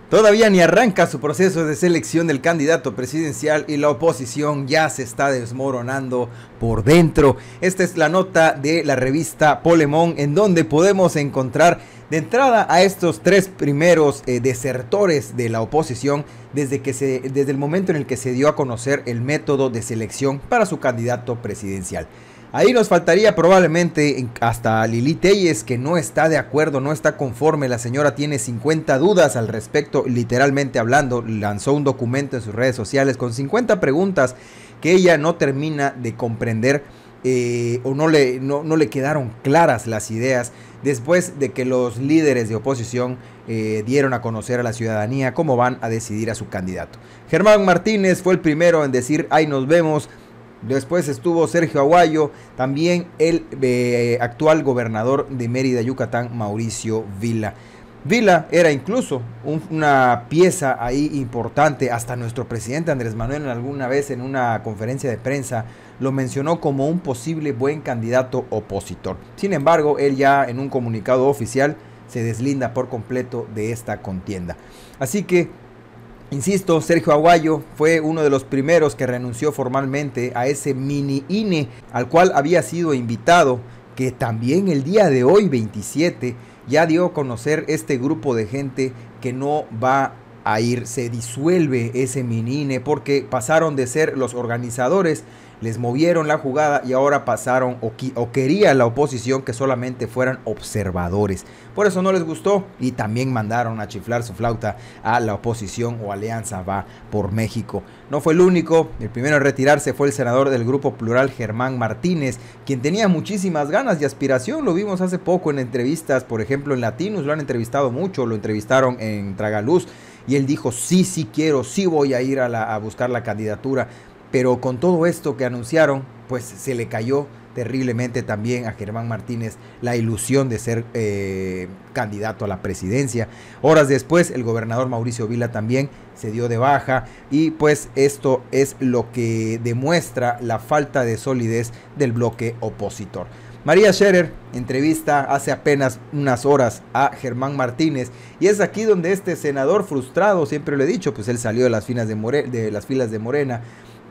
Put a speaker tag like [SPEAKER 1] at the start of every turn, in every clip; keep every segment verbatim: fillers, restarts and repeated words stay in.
[SPEAKER 1] Todavía ni arranca su proceso de selección del candidato presidencial y la oposición ya se está desmoronando por dentro. Esta es la nota de la revista Polemón, en donde podemos encontrar de entrada a estos tres primeros eh, desertores de la oposición desde, que se, desde el momento en el que se dio a conocer el método de selección para su candidato presidencial. Ahí nos faltaría probablemente hasta Lili Telles, que no está de acuerdo, no está conforme. La señora tiene cincuenta dudas al respecto, literalmente hablando. Lanzó un documento en sus redes sociales con cincuenta preguntas que ella no termina de comprender eh, o no le, no, no le quedaron claras las ideas después de que los líderes de oposición eh, dieron a conocer a la ciudadanía cómo van a decidir a su candidato. Germán Martínez fue el primero en decir ahí nos vemos. Después estuvo Sergio Aguayo, también el eh, actual gobernador de Mérida, Yucatán, Mauricio Vila. Vila era incluso un, una pieza ahí importante, hasta nuestro presidente Andrés Manuel alguna vez en una conferencia de prensa lo mencionó como un posible buen candidato opositor. Sin embargo, él ya en un comunicado oficial se deslinda por completo de esta contienda. Así que, insisto, Sergio Aguayo fue uno de los primeros que renunció formalmente a ese mini I N E al cual había sido invitado, que también el día de hoy, veintisiete, ya dio a conocer este grupo de gente que no va a ir. Se disuelve ese mini I N E porque pasaron de ser los organizadores, les movieron la jugada y ahora pasaron o, o quería la oposición que solamente fueran observadores. Por eso no les gustó y también mandaron a chiflar su flauta a la oposición o Alianza Va por México. No fue el único, el primero en retirarse fue el senador del Grupo Plural, Germán Martínez, quien tenía muchísimas ganas y aspiración. Lo vimos hace poco en entrevistas, por ejemplo en Latinos, lo han entrevistado mucho, lo entrevistaron en Tragaluz y él dijo sí, sí quiero, sí voy a ir a, la, a buscar la candidatura. Pero con todo esto que anunciaron, pues se le cayó terriblemente también a Germán Martínez la ilusión de ser eh, candidato a la presidencia. Horas después, el gobernador Mauricio Vila también se dio de baja y pues esto es lo que demuestra la falta de solidez del bloque opositor. María Scherer entrevista hace apenas unas horas a Germán Martínez y es aquí donde este senador frustrado, siempre lo he dicho, pues él salió de las filas de, More- de, las filas de Morena,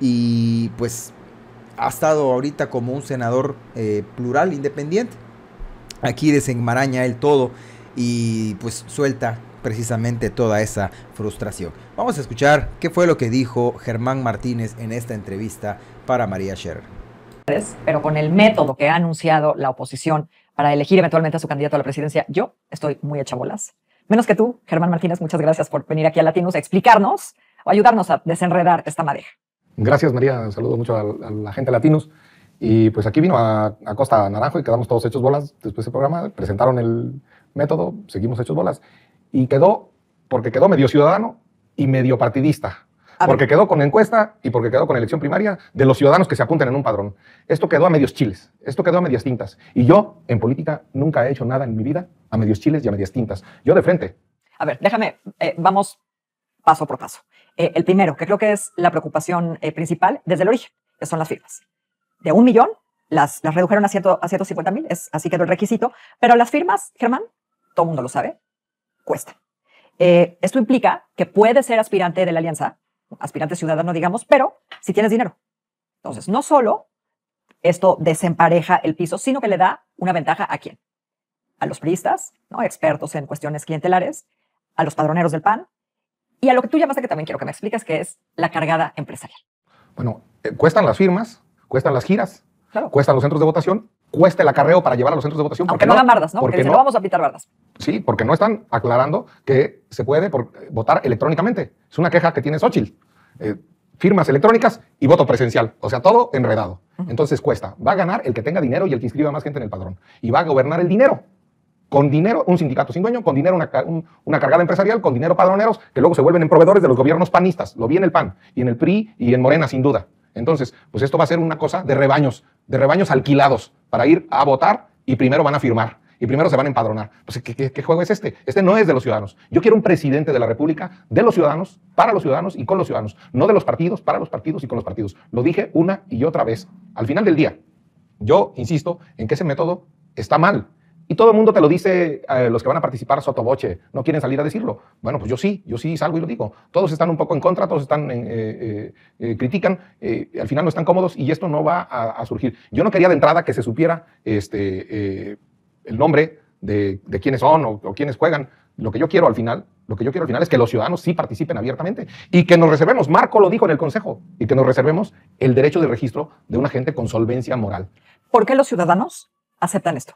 [SPEAKER 1] y pues ha estado ahorita como un senador eh, plural, independiente. Aquí desenmaraña él todo y pues suelta precisamente toda esa frustración. Vamos a escuchar qué fue lo que dijo Germán Martínez en esta entrevista para María Scherer.
[SPEAKER 2] Pero con el método que ha anunciado la oposición para elegir eventualmente a su candidato a la presidencia, yo estoy muy hecha bolas. Menos que tú, Germán Martínez, muchas gracias por venir aquí a Latinos a explicarnos o ayudarnos a desenredar esta madeja.
[SPEAKER 3] Gracias, María. Saludo mucho a, a la gente de Latinos. Y pues aquí vino a, a Costa Naranjo y quedamos todos hechos bolas después del programa. Presentaron el método, seguimos hechos bolas. Y quedó, porque quedó medio ciudadano y medio partidista. Porque quedó con encuesta y porque quedó con elección primaria de los ciudadanos que se apunten en un padrón. Esto quedó a medios chiles, esto quedó a medias tintas. Y yo, en política, nunca he hecho nada en mi vida a medios chiles y a medias tintas. Yo de frente.
[SPEAKER 2] A ver, déjame, eh, vamos paso por paso. Eh, el primero, que creo que es la preocupación eh, principal desde el origen, que son las firmas. De un millón, las, las redujeron a, ciento, a ciento cincuenta mil, es, así quedó el requisito. Pero las firmas, Germán, todo el mundo lo sabe, cuestan. Eh, esto implica que puedes ser aspirante de la alianza, aspirante ciudadano, digamos, pero si tienes dinero. Entonces, no solo esto desempareja el piso, sino que le da una ventaja a quién. A los priistas, ¿no? Expertos en cuestiones clientelares, a los padroneros del P A N, y a lo que tú llamaste, que también quiero que me expliques, que es la cargada empresarial.
[SPEAKER 3] Bueno, eh, cuestan las firmas, cuestan las giras,
[SPEAKER 2] claro.
[SPEAKER 3] Cuestan los centros de votación, cuesta el acarreo para llevar a los centros de votación.
[SPEAKER 2] Aunque no hagan bardas, ¿no? Porque, porque
[SPEAKER 3] no,
[SPEAKER 2] no vamos a pitar bardas.
[SPEAKER 3] Sí, porque no están aclarando que se puede por, eh, votar electrónicamente. Es una queja que tiene Xóchitl. Eh, firmas electrónicas y voto presencial. O sea, todo enredado. Uh-huh. Entonces cuesta. Va a ganar el que tenga dinero y el que inscriba más gente en el padrón. Y va a gobernar el dinero. Con dinero, un sindicato sin dueño, con dinero una, un, una cargada empresarial, con dinero padroneros, que luego se vuelven en proveedores de los gobiernos panistas. Lo vi en el P A N, y en el P R I, y en Morena, sin duda. Entonces, pues esto va a ser una cosa de rebaños, de rebaños alquilados, para ir a votar y primero van a firmar, y primero se van a empadronar. Pues, ¿qué, qué, qué juego es este? Este no es de los ciudadanos. Yo quiero un presidente de la República de los ciudadanos, para los ciudadanos y con los ciudadanos. No de los partidos, para los partidos y con los partidos. Lo dije una y otra vez. Al final del día, yo insisto en que ese método está mal. Y todo el mundo te lo dice, eh, los que van a participar sotoboche, no quieren salir a decirlo. Bueno, pues yo sí, yo sí salgo y lo digo. Todos están un poco en contra, todos están, eh, eh, eh, critican, eh, al final no están cómodos y esto no va a, a surgir. Yo no quería de entrada que se supiera este, eh, el nombre de, de quiénes son o, o quiénes juegan. Lo que yo quiero al final, lo que yo quiero al final es que los ciudadanos sí participen abiertamente y que nos reservemos, Marco lo dijo en el Consejo, y que nos reservemos el derecho de registro de una gente con solvencia moral.
[SPEAKER 2] ¿Por qué los ciudadanos aceptan esto?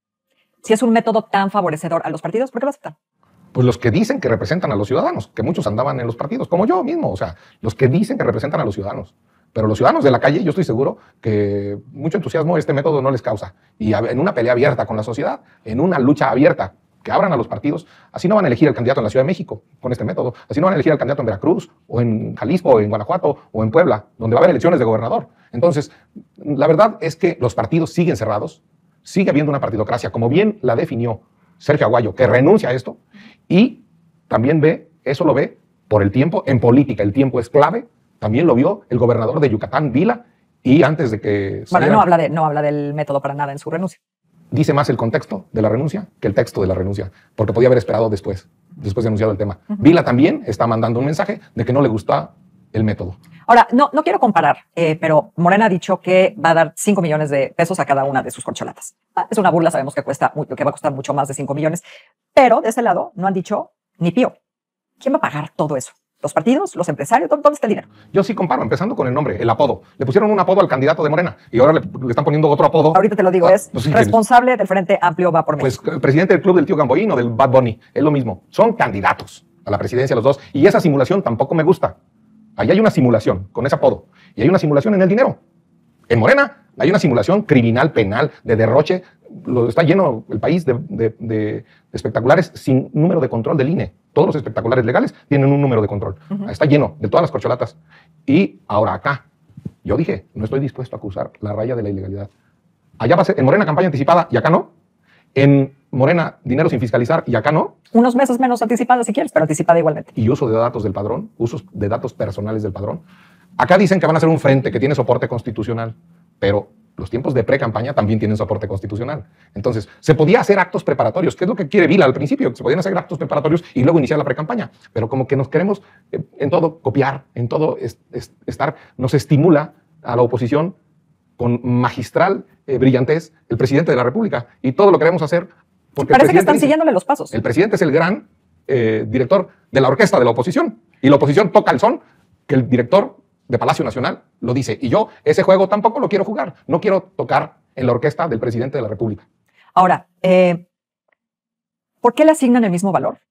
[SPEAKER 2] Si es un método tan favorecedor a los partidos, ¿por qué lo aceptan?
[SPEAKER 3] Pues los que dicen que representan a los ciudadanos, que muchos andaban en los partidos, como yo mismo, o sea, los que dicen que representan a los ciudadanos. Pero los ciudadanos de la calle, yo estoy seguro que mucho entusiasmo este método no les causa. Y en una pelea abierta con la sociedad, en una lucha abierta, que abran a los partidos, así no van a elegir al candidato en la Ciudad de México con este método, así no van a elegir al candidato en Veracruz, o en Jalisco, o en Guanajuato, o en Puebla, donde va a haber elecciones de gobernador. Entonces, la verdad es que los partidos siguen cerrados, sigue habiendo una partidocracia, como bien la definió Sergio Aguayo, que renuncia a esto, y también ve, eso lo ve por el tiempo, en política el tiempo es clave, también lo vio el gobernador de Yucatán, Vila, y antes de que...
[SPEAKER 2] Bueno,
[SPEAKER 3] saliera,
[SPEAKER 2] no habla, de, no habla del método para nada en su renuncia.
[SPEAKER 3] dice más el contexto de la renuncia que el texto de la renuncia, porque podía haber esperado después, después de anunciado el tema. Uh-huh. Vila también está mandando un mensaje de que no le gusta el método.
[SPEAKER 2] Ahora, no, no quiero comparar, eh, pero Morena ha dicho que va a dar cinco millones de pesos a cada una de sus corcholatas. Ah, es una burla, sabemos que, cuesta, que va a costar mucho más de cinco millones, pero de ese lado no han dicho ni pío. ¿Quién va a pagar todo eso? ¿Los partidos? ¿Los empresarios? ¿Dónde está el dinero?
[SPEAKER 3] Yo sí comparo, empezando con el nombre, el apodo. Le pusieron un apodo al candidato de Morena y ahora le, le están poniendo otro apodo.
[SPEAKER 2] Ahorita te lo digo, ah, es pues sí, responsable del Frente Amplio Va por México.
[SPEAKER 3] Pues el presidente del club del tío Gamboín o del Bad Bunny, es lo mismo. Son candidatos a la presidencia los dos y esa simulación tampoco me gusta. Ahí hay una simulación con ese apodo y hay una simulación en el dinero. En Morena hay una simulación criminal, penal, de derroche. Lo, está lleno el país de, de, de, de espectaculares sin número de control del I N E. Todos los espectaculares legales tienen un número de control. Uh-huh. Está lleno de todas las corcholatas. Y ahora acá, yo dije, no estoy dispuesto a acusar la raya de la ilegalidad. Allá va a ser, en Morena campaña anticipada y acá no. En Morena dinero sin fiscalizar y acá no.
[SPEAKER 2] Unos meses menos anticipada si quieres, pero anticipada igualmente.
[SPEAKER 3] Y uso de datos del padrón, usos de datos personales del padrón. Acá dicen que van a hacer un frente que tiene soporte constitucional, pero los tiempos de pre-campaña también tienen soporte constitucional. Entonces, se podía hacer actos preparatorios, que es lo que quiere Vila al principio, que se podían hacer actos preparatorios y luego iniciar la pre-campaña. Pero como que nos queremos eh, en todo copiar, en todo es, es, estar, nos estimula a la oposición con magistral eh, brillantez el presidente de la República. Y todo lo queremos hacer porque...
[SPEAKER 2] Parece que están dice, siguiéndole los pasos.
[SPEAKER 3] El presidente es el gran eh, director de la orquesta de la oposición. Y la oposición toca el son que el director de Palacio Nacional lo dice. Y yo ese juego tampoco lo quiero jugar. No quiero tocar en la orquesta del presidente de la República.
[SPEAKER 2] Ahora, eh, ¿por qué le asignan el mismo valor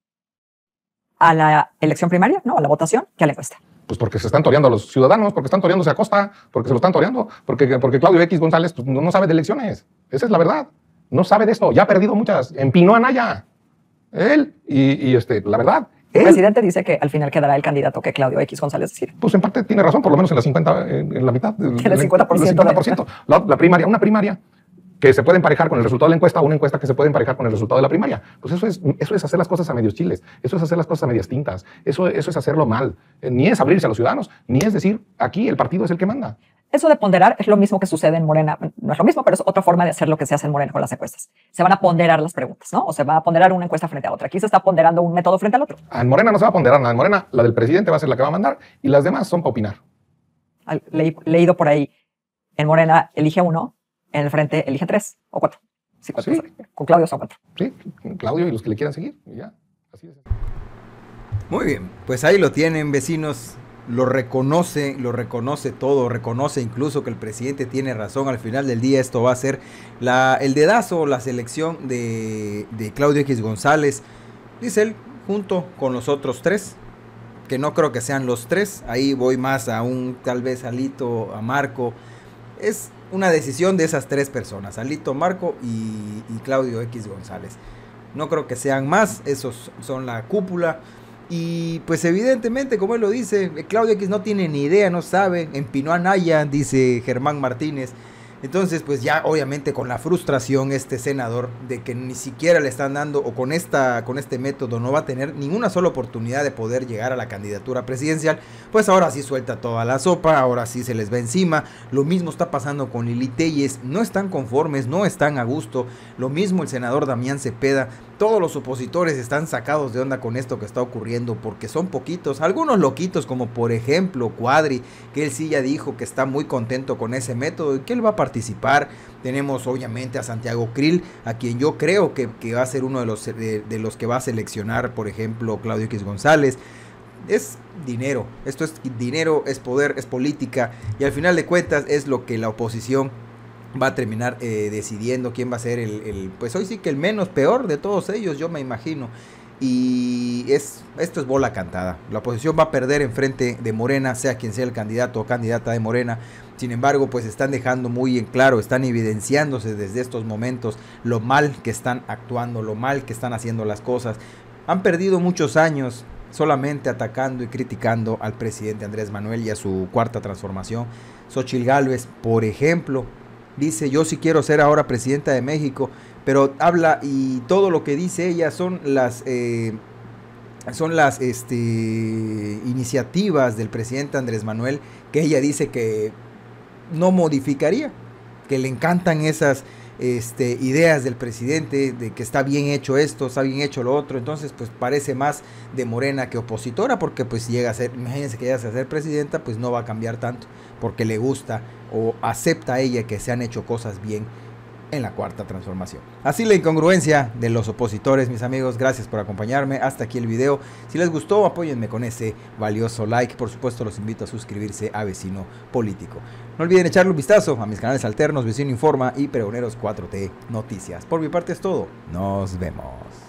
[SPEAKER 2] a la elección primaria, no, a la votación, que a la encuesta?
[SPEAKER 3] Pues porque se están toreando a los ciudadanos, porque están toreándose a costa, porque se lo están toreando, porque, porque Claudio X González pues, no, no sabe de elecciones. Esa es la verdad. No sabe de esto. Ya ha perdido muchas. Empinó a Naya. Él. Y, y este, la verdad...
[SPEAKER 2] El presidente dice que al final quedará el candidato que Claudio X González decide.
[SPEAKER 3] Pues en parte tiene razón, por lo menos en la cincuenta, en, en la mitad.
[SPEAKER 2] En el cincuenta por ciento.
[SPEAKER 3] El cincuenta por ciento. La, la primaria, una primaria que se puede emparejar con el resultado de la encuesta, o una encuesta que se puede emparejar con el resultado de la primaria. Pues eso es, eso es hacer las cosas a medios chiles, eso es hacer las cosas a medias tintas, eso, eso es hacerlo mal. Eh, ni es abrirse a los ciudadanos, ni es decir, aquí el partido es el que manda.
[SPEAKER 2] Eso de ponderar es lo mismo que sucede en Morena. No es lo mismo, pero es otra forma de hacer lo que se hace en Morena con las encuestas. Se van a ponderar las preguntas, ¿no? O se va a ponderar una encuesta frente a otra. Aquí se está ponderando un método frente al otro.
[SPEAKER 3] En Morena no se va a ponderar nada. En Morena, la del presidente va a ser la que va a mandar y las demás son para opinar.
[SPEAKER 2] Le, leído por ahí, en Morena elige uno, en el frente elige tres o cuatro. Sí, cuatro sí. Con Claudio son cuatro.
[SPEAKER 3] Sí, Claudio y los que le quieran seguir. Y ya, así es.
[SPEAKER 1] Muy bien, pues ahí lo tienen, vecinos. Lo reconoce, lo reconoce todo, reconoce incluso que el presidente tiene razón. Al final del día esto va a ser la, el dedazo, la selección de, de Claudio X González, dice él, junto con los otros tres, que no creo que sean los tres. Ahí voy más a un, tal vez Alito, a Marco. Es una decisión de esas tres personas, Alito, Marco y, y Claudio X González. No creo que sean más, esos son la cúpula. Y pues evidentemente, como él lo dice, Claudio X no tiene ni idea, no sabe, empinó a Naya, dice Germán Martínez. Entonces, pues ya obviamente con la frustración este senador de que ni siquiera le están dando, o con, esta, con este método no va a tener ninguna sola oportunidad de poder llegar a la candidatura presidencial, pues ahora sí suelta toda la sopa, ahora sí se les va encima. Lo mismo está pasando con Lili Téllez, no están conformes, no están a gusto. Lo mismo el senador Damián Cepeda. Todos los opositores están sacados de onda con esto que está ocurriendo porque son poquitos, algunos loquitos como por ejemplo Cuadri, que él sí ya dijo que está muy contento con ese método y que él va a participar. Tenemos obviamente a Santiago Krill, a quien yo creo que, que va a ser uno de los, de, de los que va a seleccionar, por ejemplo, Claudio X González. Es dinero, esto es dinero, es poder, es política, y al final de cuentas es lo que la oposición va a terminar eh, decidiendo quién va a ser el, el, pues hoy sí que el menos peor de todos ellos, yo me imagino. Y es, esto es bola cantada. La oposición va a perder en frente de Morena, sea quien sea el candidato o candidata de Morena. Sin embargo, pues están dejando muy en claro, están evidenciándose desde estos momentos lo mal que están actuando, lo mal que están haciendo las cosas. Han perdido muchos años solamente atacando y criticando al presidente Andrés Manuel y a su cuarta transformación. Xóchitl Gálvez, por ejemplo, dice: yo sí quiero ser ahora presidenta de México, pero habla y todo lo que dice ella son las eh, son las este, iniciativas del presidente Andrés Manuel, que ella dice que no modificaría, que le encantan esas este, ideas del presidente, de que está bien hecho esto, está bien hecho lo otro. Entonces pues parece más de Morena que opositora, porque pues si llega a ser, imagínense que llega a ser presidenta, pues no va a cambiar tanto, porque le gusta o acepta a ella que se han hecho cosas bien en la cuarta transformación. Así la incongruencia de los opositores, mis amigos. Gracias por acompañarme. Hasta aquí el video. Si les gustó, apóyenme con ese valioso like. Por supuesto, los invito a suscribirse a Vecino Político. No olviden echarle un vistazo a mis canales alternos, Vecino Informa y Pregoneros cuatro T Noticias. Por mi parte es todo. Nos vemos.